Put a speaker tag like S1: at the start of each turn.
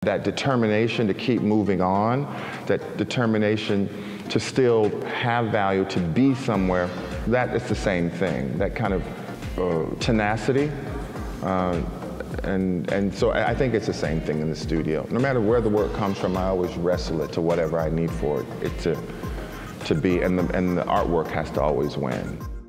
S1: That determination to keep moving on, that determination to still have value, to be somewhere, that is the same thing, that kind of tenacity. And so I think it's the same thing in the studio. No matter where the work comes from, I always wrestle it to whatever I need for it to be, and the artwork has to always win.